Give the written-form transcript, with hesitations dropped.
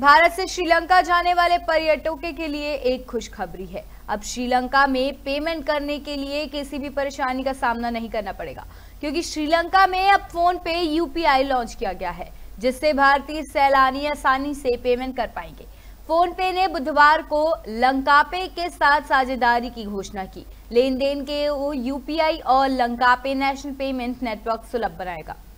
भारत से श्रीलंका जाने वाले पर्यटकों के लिए एक खुशखबरी है। अब श्रीलंका में पेमेंट करने के लिए किसी भी परेशानी का सामना नहीं करना पड़ेगा, क्योंकि श्रीलंका में अब फोन पे यूपीआई लॉन्च किया गया है, जिससे भारतीय सैलानी आसानी से पेमेंट कर पाएंगे। फोन पे ने बुधवार को लंकापे के साथ साझेदारी की घोषणा की। लेन देन के यूपीआई और लंकापे नेशनल पेमेंट नेटवर्क सुलभ बनाएगा।